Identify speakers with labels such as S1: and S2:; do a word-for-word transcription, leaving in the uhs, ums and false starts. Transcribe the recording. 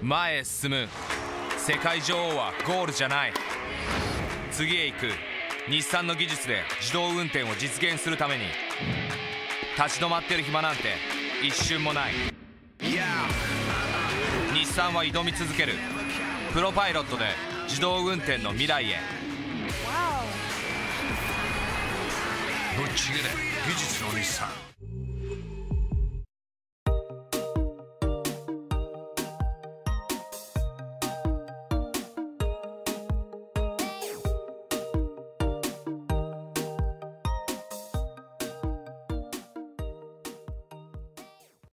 S1: 前へ進む。世界女王はゴールじゃない。次へ行く。日産の技術で自動運転を実現するために立ち止まってる暇なんて一瞬もない。日産は挑み続ける。プロパイロットで自動運転の未来へ。
S2: ぶっちぎれ技術の日産。